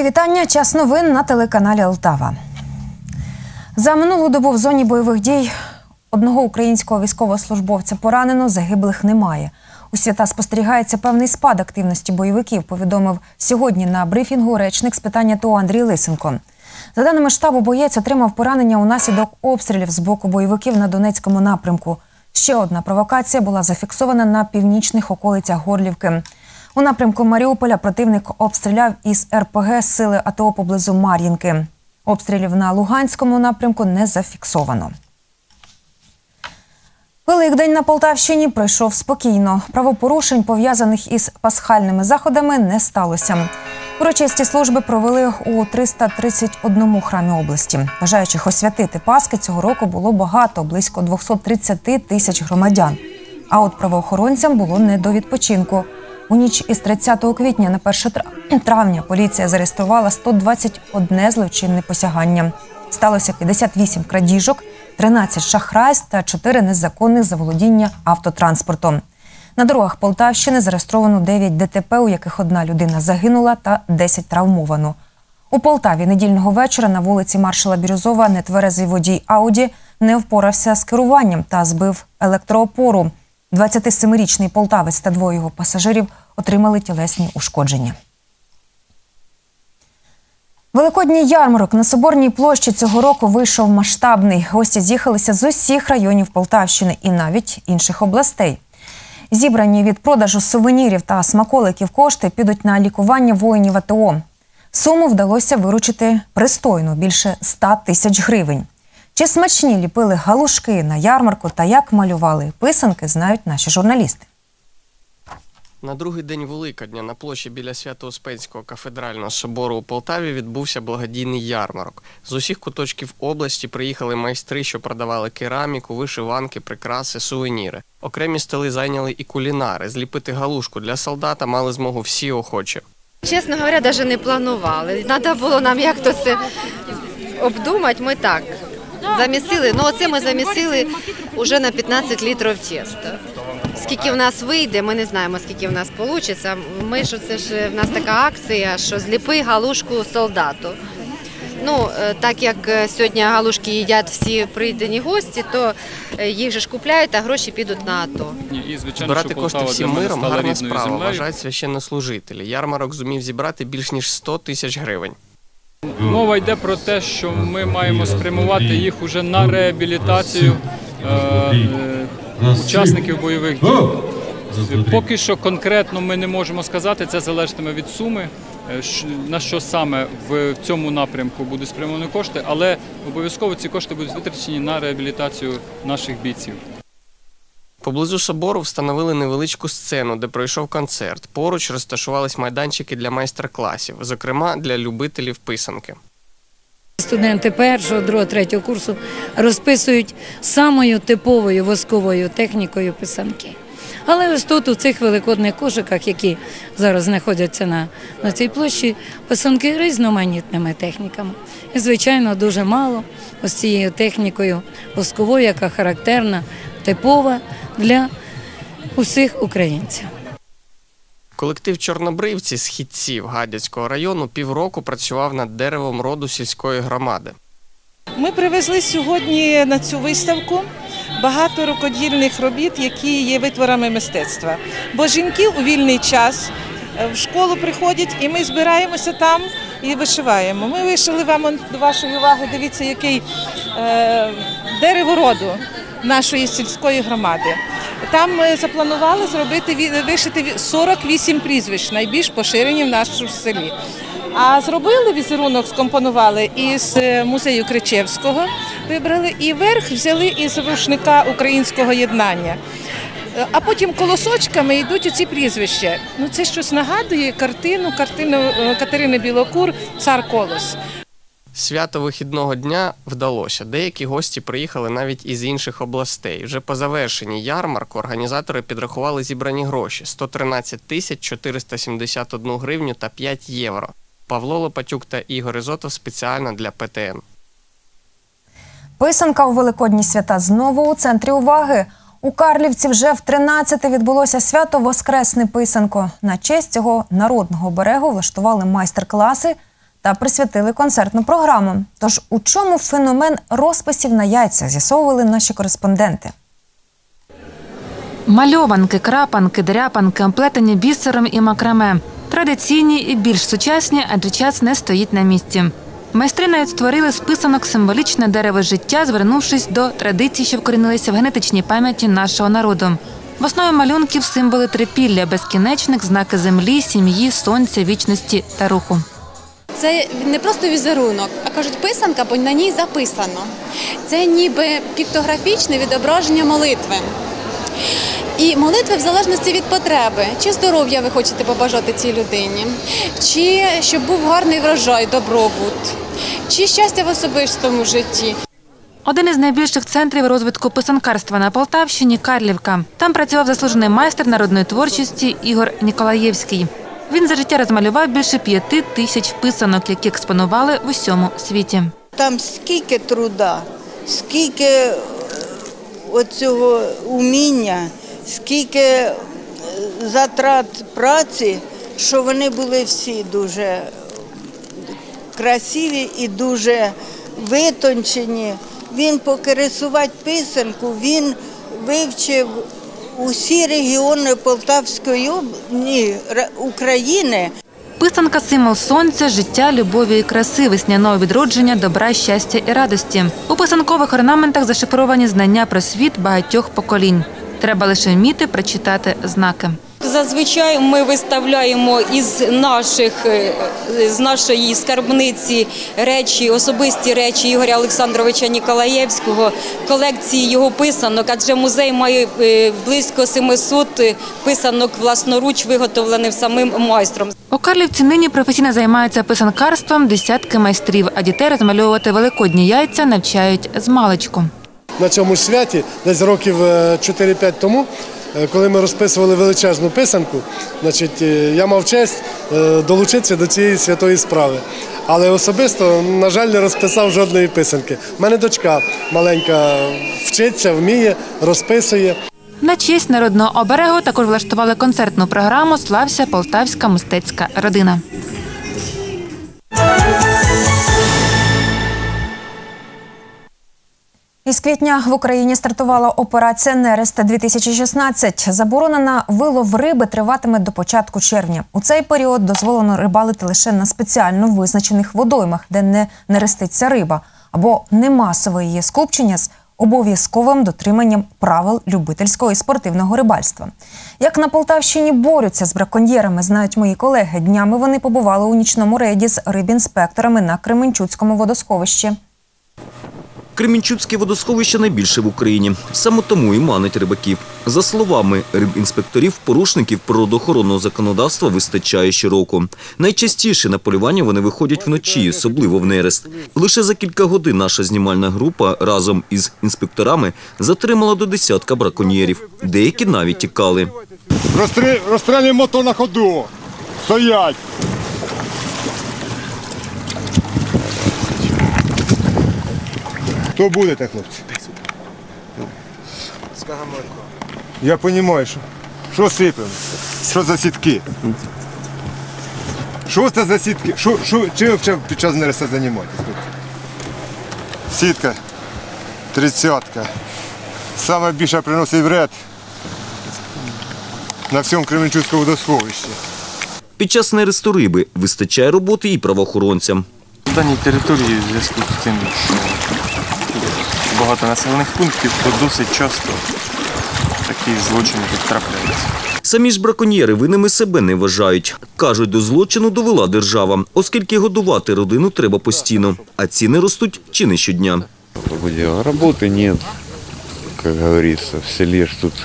Мої вітання. Час новин на телеканалі Алтава. За минулу добу в зоні бойових дій одного українського військовослужбовця поранено, загиблих немає. У свята спостерігається певний спад активності бойовиків, повідомив сьогодні на брифінгу речник з питань АТО Андрій Лисенко. За даними штабу, боєць отримав поранення унаслідок обстрілів з боку бойовиків на Донецькому напрямку. Ще одна провокація була зафіксована на північних околицях Горлівки. У напрямку Маріуполя противник обстріляв із РПГ сили АТО поблизу Мар'їнки. Обстрілів на Луганському напрямку не зафіксовано. Великдень на Полтавщині пройшов спокійно. Правопорушень, пов'язаних із пасхальними заходами, не сталося. Урочисті служби провели у 331 храмі області. Бажаючих освятити Пасхи цього року було багато – близько 230 тисяч громадян. А от правоохоронцям було не до відпочинку. У ніч із 30 квітня на 1 травня поліція зареєструвала 121 злочинне посягання. Сталося 58 крадіжок, 13 шахрайств та 4 незаконних заволодіння автотранспортом. На дорогах Полтавщини зареєстровано 9 ДТП, у яких 1 людина загинула та 10 травмовано. У Полтаві недільного вечора на вулиці Маршала Бірюзова нетверезий водій Ауді не впорався з керуванням та збив електроопору. 27-річний полтавець та 2 його пасажирів отримали тілесні ушкодження. Великодній ярмарок на Соборній площі цього року вийшов масштабний. Гості з'їхалися з усіх районів Полтавщини і навіть інших областей. Зібрані від продажу сувенірів та смаколиків кошти підуть на лікування воїнів АТО. Суму вдалося виручити пристойно – більше 100 тисяч гривень. Чи смачні ліпили галушки на ярмарку та як малювали писанки, знають наші журналісти. На другий день Великодня на площі біля Свято-Успенського кафедрального собору у Полтаві відбувся благодійний ярмарок. З усіх куточків області приїхали майстри, що продавали кераміку, вишиванки, прикраси, сувеніри. Окремі столи зайняли і кулінари. Зліпити галушку для солдата мали змогу всі охочі. Чесно говоря, навіть не планували. Треба було нам як-то це обдумати, ми так замісили. Ну оце ми замісили вже на 15 літрів теста. Скільки в нас вийде, ми не знаємо, скільки в нас вийде. Ми ж, це ж в нас така акція, що зліпи галушку солдату. Ну, так як сьогодні галушки їдять всі прийдені гості, то їх же ж купляють, а гроші підуть на АТО. Збирати кошти всім миром – гарна справа, вважають священнослужителі. Ярмарок зумів зібрати більш ніж 100 тисяч гривень. Мова йде про те, що ми маємо спрямувати їх уже на реабілітацію учасників бойових дій. Поки що конкретно ми не можемо сказати, це залежатиме від суми, на що саме в цьому напрямку будуть спрямовані кошти, але обов'язково ці кошти будуть витрачені на реабілітацію наших бійців. Поблизу собору встановили невеличку сцену, де пройшов концерт. Поруч розташувались майданчики для майстер-класів, зокрема для любителів писанки. Студенти 1-го, 2-го, 3-го курсу розписують самою типовою восковою технікою писанки. Але ось тут, у цих великодних кошиках, які зараз знаходяться на цій площі, писанки різноманітними техніками. І, звичайно, дуже мало ось цією технікою восковою, яка характерна, типова для усіх українців. Колектив «Чорнобривці» з Хітців Гадяцького району півроку працював над деревом роду сільської громади. Ми привезли сьогодні на цю виставку багато рукодільних робіт, які є витворами мистецтва. Бо жінки у вільний час в школу приходять і ми збираємося там і вишиваємо. Ми вишили вам до вашої уваги, дивіться, який дерево роду нашої сільської громади. Там ми запланували вишити 48 прізвищ, найбільш поширені в нашому селі. А зробили візерунок, скомпонували із музею Кричевського, вибрали і верх взяли із рушника українського єднання. А потім колосочками йдуть оці прізвища. Ну, це щось нагадує картину Катерини Білокур «Цар Колос». Свято вихідного дня вдалося. Деякі гості приїхали навіть із інших областей. Вже по завершенні ярмарку організатори підрахували зібрані гроші – 113 тисяч 471 гривню та 5 євро. Павло Лопатюк та Ігор Ізотов спеціально для ПТН. Писанка у великодні свята знову у центрі уваги. У Карлівці вже в 13-те відбулося свято «Воскресне писанко». На честь цього народного оберегу влаштували майстер-класи та присвятили концертну програму. Тож у чому феномен розписів на яйцях, з'ясовували наші кореспонденти. Мальованки, крапанки, дряпанки, оплетені бісером і макраме. Традиційні і більш сучасні, адже час не стоїть на місці. Майстри навіть створили з писанок символічне дерево життя, звернувшись до традицій, що вкорінилися в генетичній пам'яті нашого народу. В основі малюнків символи трипілля, безкінечник, знаки землі, сім'ї, сонця, вічності та руху. Це не просто візерунок, а кажуть писанка, бо на ній записано. Це ніби піктографічне відображення молитви. І молитви в залежності від потреби. Чи здоров'я ви хочете побажати цій людині, чи щоб був гарний врожай, добробут, чи щастя в особистому житті. Один із найбільших центрів розвитку писанкарства на Полтавщині – Карлівка. Там працював заслужений майстер народної творчості Ігор Ніколаєвський. Він за життя розмалював більше 5000 писанок, які експонували в усьому світі. Там скільки труда, скільки оцього уміння, скільки затрат праці, що вони були всі дуже красиві і дуже витончені. Він, поки рисувати писанку, він вивчив усі регіони Полтавської України. Писанка – символ сонця, життя, любові і краси, весняного відродження, добра, щастя і радості. У писанкових орнаментах зашифровані знання про світ багатьох поколінь. Треба лише вміти прочитати знаки. Зазвичай ми виставляємо із нашої скарбниці речі, особисті речі Ігоря Олександровича Ніколаєвського, колекції його писанок, адже музей має близько 700 писанок власноруч, виготовлених самим майстром. У Карлівці нині професійно займаються писанкарством десятки майстрів, а дітей розмальовувати великодні яйця навчають змалечку. На цьому ж святі, десь років 4-5 тому, коли ми розписували величезну писанку, я мав честь долучитися до цієї святої справи. Але особисто, на жаль, не розписав жодної писанки. У мене дочка маленька вчиться, вміє, розписує. На честь народного оберегу також влаштували концертну програму «Слався полтавська мистецька родина». Із квітня в Україні стартувала операція «Нерест-2016». Заборона на вилов риби триватиме до початку червня. У цей період дозволено рибалити лише на спеціально визначених водоймах, де не нереститься риба, або не масове її скупчення з обов'язковим дотриманням правил любительського і спортивного рибальства. Як на Полтавщині борються з браконьєрами, знають мої колеги. Днями вони побували у нічному рейді з рибінспекторами на Кременчуцькому водосховищі. Кременчуцьке водосховище найбільше в Україні. Саме тому і манить рибаків. За словами рибінспекторів, порушників природоохоронного законодавства вистачає щороку. Найчастіше на полювання вони виходять вночі, особливо в нерест. Лише за кілька годин наша знімальна група разом із інспекторами затримала до десятка браконьєрів. Деякі навіть тікали. Розстрілюємо мотор на ходу. Стоять! Хто будете, хлопці? Я розумію, що сипемо, що за сітки. Що це за сітки? Чим ви під час нереста займаєтесь тут? Сітка, 30-ка. Саме більше приносить вред на всьому Кременчуцькому водосховищі. Під час нересту риби вистачає роботи і правоохоронцям. В даній території в зв'язку з тим, що багато населених пунктів, то досить часто такі злочини тут трапляються. Самі ж браконьєри винними себе не вважають. Кажуть, до злочину довела держава, оскільки годувати родину треба постійно, а ціни ростуть чи не щодня. Роботи немає, як говориться, в селі ж тут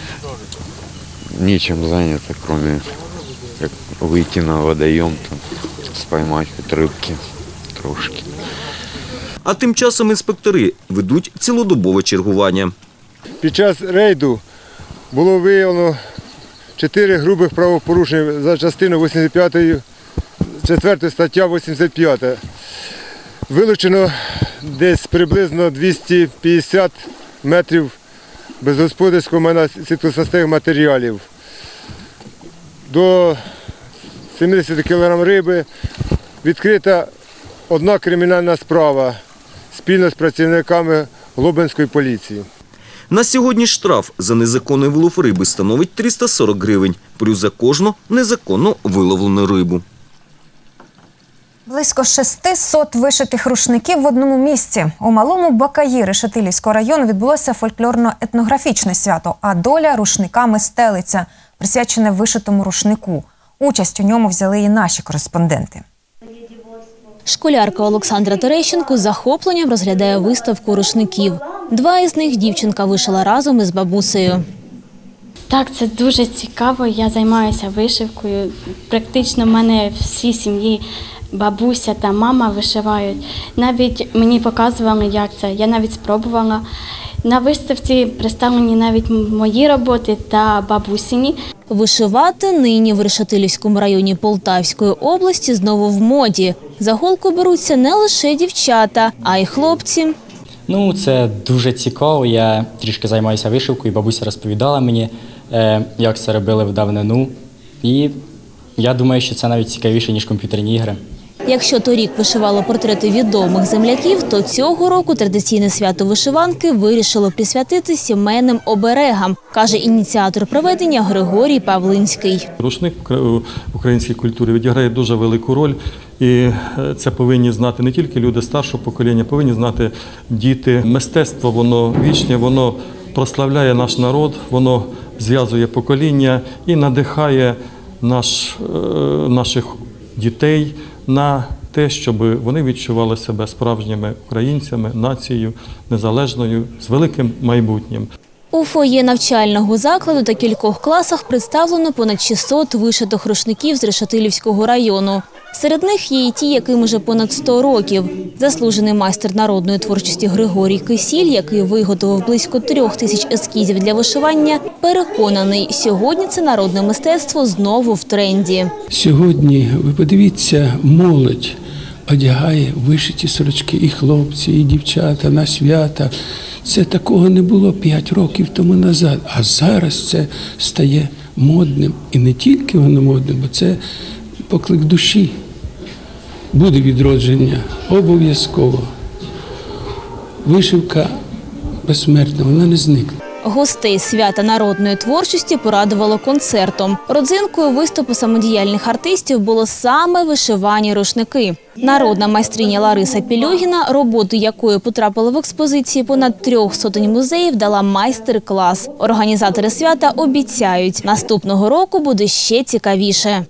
нічим зайнято, крім як вийти на водойом, спіймати хоч рибки трошки. А тим часом інспектори ведуть цілодобове чергування. Під час рейду було виявлено 4 грубих правопорушення за частиною 85, 4 стаття 85. Вилучено десь приблизно 250 метрів безгосподарського майна сільськогосподарських матеріалів. До 70 кг риби, відкрита одна кримінальна справа спільно з працівниками Глобинської поліції. На сьогодні штраф за незаконний вилов риби становить 340 гривень, плюс за кожну незаконно виловлену рибу. Близько 600 вишитих рушників в одному місці. У Малому Бакаї Решетилівського району відбулося фольклорно-етнографічне свято, а доля рушниками стелиться, присвячене вишитому рушнику. Участь у ньому взяли і наші кореспонденти. Школярка Олександра Терещенко з захопленням розглядає виставку рушників. 2 із них дівчинка вишила разом із бабусею. Так, це дуже цікаво. Я займаюся вишивкою. Практично в мене всі сім'ї, бабуся та мама вишивають. Навіть мені показували, як це. Я навіть спробувала. На виставці представлені навіть мої роботи та бабусині. Вишивати нині в Решетилівському районі Полтавської області знову в моді. За голку беруться не лише дівчата, а й хлопці. Це дуже цікаво. Я трішки займаюся вишивкою, бабуся розповідала мені, як це робили в давнину. І я думаю, що це навіть цікавіше, ніж комп'ютерні ігри. Якщо торік вишивало портрети відомих земляків, то цього року традиційне свято вишиванки вирішило присвятити сімейним оберегам, каже ініціатор проведення Григорій Павлинський. Рушник в українській культурі відіграє дуже велику роль. І це повинні знати не тільки люди старшого покоління, повинні знати діти. Мистецтво, воно вічне, воно прославляє наш народ, воно зв'язує покоління і надихає наших дітей на те, щоб вони відчували себе справжніми українцями, нацією, незалежною, з великим майбутнім. У фоє навчального закладу та кількох класах представлено понад 600 вишитих рушників з Решетилівського району. Серед них є і ті, яким уже понад 100 років. Заслужений майстер народної творчості Григорій Кисіль, який виготовив близько 3000 ескізів для вишивання, переконаний, сьогодні це народне мистецтво знову в тренді. Сьогодні, ви подивіться, молодь одягає вишиті сорочки, і хлопці, і дівчата на свята. Це такого не було 5 років тому назад, а зараз це стає модним. І не тільки воно модним, бо це поклик душі. Буде відродження обов'язково. Вишивка безсмертна, вона не зникне. Гостей свята народної творчості порадувало концертом. Родзинкою виступу самодіяльних артистів було саме вишивані рушники. Народна майстриня Лариса Пільогіна, роботи якої потрапили в експозиції понад 300 музеїв, дала майстер-клас. Організатори свята обіцяють, наступного року буде ще цікавіше.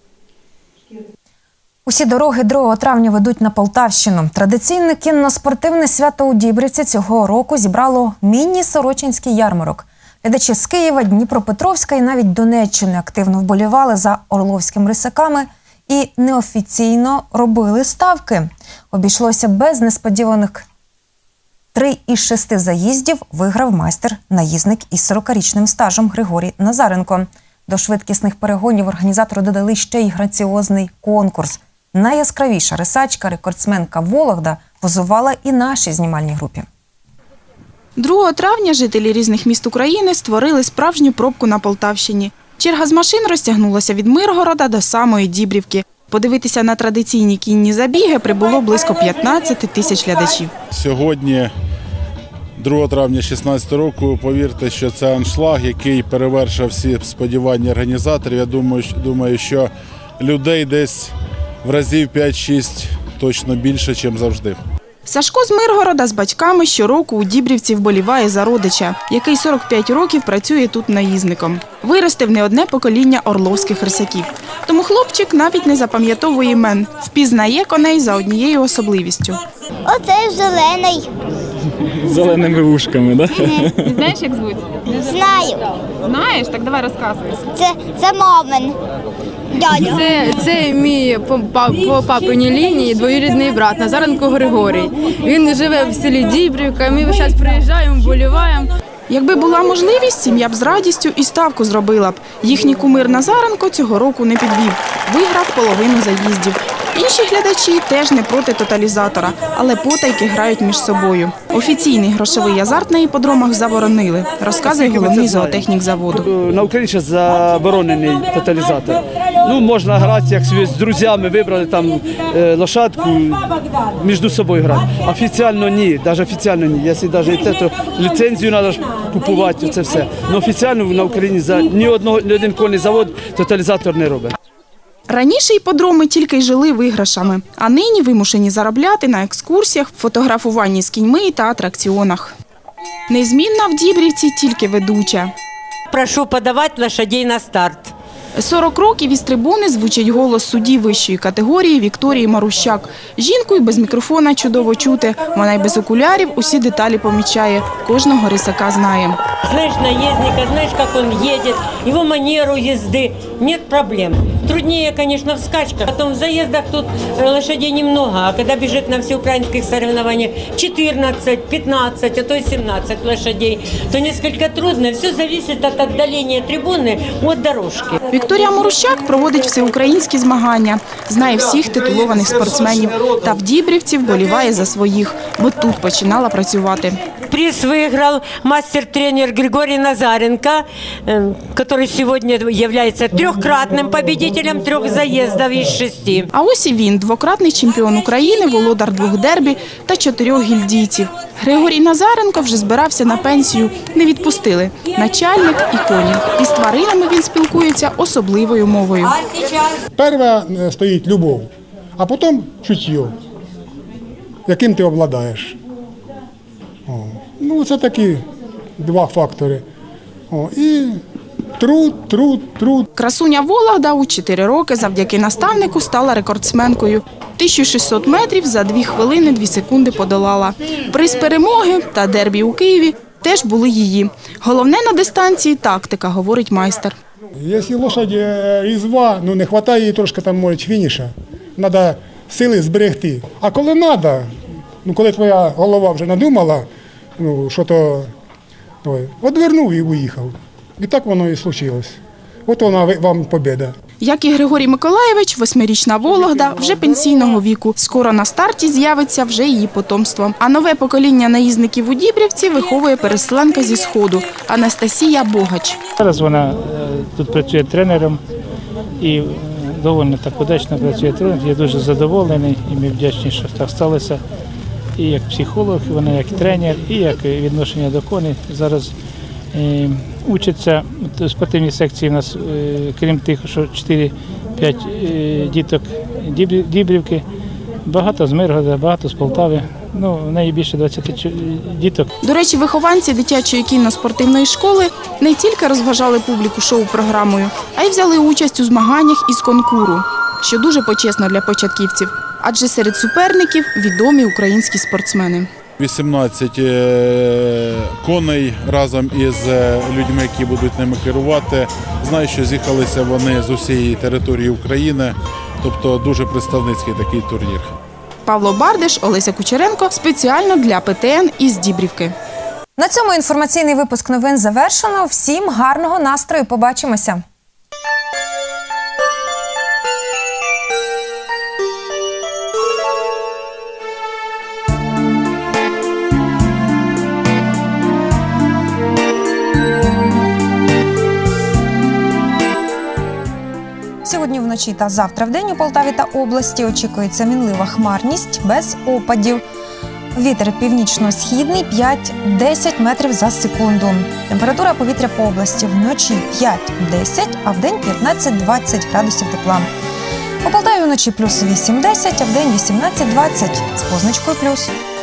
Усі дороги 2 травня ведуть на Полтавщину. Традиційне кінно-спортивне свято у Дібрівці цього року зібрало міні-сорочинський ярмарок. Глядачі з Києва, Дніпропетровська і навіть Донеччини активно вболівали за орловськими рисаками і неофіційно робили ставки. Обійшлося без несподіваних. 3 із 6 заїздів виграв майстер-наїзник із 40-річним стажем Григорій Назаренко. До швидкісних перегонів організатори додали ще й граціозний конкурс. Найяскравіша рисачка, рекордсменка Вологда, позувала і нашій знімальній групі. 2 травня жителі різних міст України створили справжню пробку на Полтавщині. Черга з машин розтягнулася від Миргорода до самої Дібрівки. Подивитися на традиційні кінні забіги прибуло близько 15 тисяч глядачів. Сьогодні, 2 травня 2016 року, повірте, що це аншлаг, який перевершив всі сподівання організаторів. Я думаю, що людей десь в разів 5-6 точно більше, ніж завжди. Сашко з Миргорода з батьками щороку у Дібрівці вболіває за родича, який 45 років працює тут наїзником. Виростив не одне покоління орловських рисаків. Тому хлопчик навіть не запам'ятовує імен, впізнає коней за однією особливістю. Оцей зелений. З зеленими вушками, так? Знаєш, як звуть? Знаю. Знаєш? Так давай розказуй. Це мамин. Це мій по папиній лінії двоюрідний брат Назаренко Григорій. Він живе в селі Дібрівка, ми весь час приїжджаємо, вболіваємо. Якби була можливість, сім'я б з радістю і ставку зробила б. Їхній кумир Назаренко цього року не підвів. Виграв половину заїздів. Інші глядачі теж не проти тоталізатора, але потайки грають між собою. Офіційний грошовий азарт на іпподромах заборонили, розказує головний зоотехнік заводу. На Україні заборонений тоталізатор. Ну, можна грати, як з друзями, вибрали там лошадку, між собою грати. Офіційно ні, навіть офіційно ні. Якщо навіть те, то ліцензію треба купувати, це все. Але офіційно на Україні ні один конний завод тоталізатор не робить. Раніше іпподроми тільки й жили виграшами, а нині вимушені заробляти на екскурсіях, фотографуванні з кіньми та атракціонах. Незмінна в Дібрівці тільки ведуча. Прошу подавати лошадей на старт. 40 років із трибуни звучить голос судді вищої категорії Вікторії Марущак. Жінку й без мікрофона чудово чути. Вона й без окулярів усі деталі помічає. Кожного рисака знає. Знаєш наездника, знаєш, як він їде, його манеру їзди. Нет проблем. Труднее, конечно, в скачках. Потом в заездах тут лошадей немного. А когда бежит на всеукраинских соревнованиях 14, 15, а то и 17 лошадей, то несколько трудно. Все зависит от отдаления трибуны от дорожки. Вікторія Марущак проводить всеукраїнські змагання. Знає всіх титулованих спортсменів. Та в Дібрівці вболіває за своїх, бо тут починала працювати. Приз выиграл мастер-тренер Григорий Назаренко, который сегодня является трехкратным победителем 3 заездов из 6. А ось і він, двократний чемпіон України, володар 2 дербі та 4 гільдійців. Григорій Назаренко вже збирався на пенсію, не відпустили. Начальник і коні. Із тваринами він спілкується особливою мовою. Перша стоїть любов, а потім чуття, яким ти обладаєш. Ну, це такі 2 фактори. І труд. Красуня Вологда у 4 роки завдяки наставнику стала рекордсменкою. 1600 метрів за 2 хвилини 2 секунди подолала. Приз перемоги та дербі у Києві теж були її. Головне на дистанції – тактика, говорить майстер. Якщо лошадь різва, не вистачає їй трошки там, може, фініша. Треба сили зберегти. А коли треба, коли твоя голова вже надумала, що то відвернув і уїхав. І так воно і случилось. От вона вам побєда. Як і Григорій Миколаєвич, 8-річна Вологда вже пенсійного віку. Скоро на старті з'явиться вже її потомство. А нове покоління наїзників у Дібрівці виховує переселенка зі Сходу – Анастасія Богач. Зараз вона тут працює тренером і доволі так удачно працює тренером. Я дуже задоволений і ми вдячні, що так сталося. І як психолог, вона як тренер, і як відношення до коней. Зараз учаться в спортивній секції у нас, крім тих, що 4-5 діток Дібрівки, багато з Миргорода, багато з Полтави. В неї більше 20 діток. До речі, вихованці дитячої кінно-спортивної школи не тільки розважали публіку шоу-програмою, а й взяли участь у змаганнях із конкуру, що дуже почесно для початківців. Адже серед суперників відомі українські спортсмени. 18 коней разом із людьми, які будуть ними керувати. Знаю, що з'їхалися вони з усієї території України, тобто дуже представницький такий турнір. Павло Бардиш, Олеся Кучеренко. Спеціально для ПТН із Дібрівки. На цьому інформаційний випуск новин завершено. Всім гарного настрою. Побачимося. Сьогодні вночі та завтра вдень у Полтаві та області очікується мінлива хмарність без опадів. Вітер північно-східний 5-10 метрів за секунду. Температура повітря по області вночі 5-10, а вдень 15-20 градусів тепла. У Полтаві вночі плюс 8-10, а вдень 18-20 з позначкою плюс.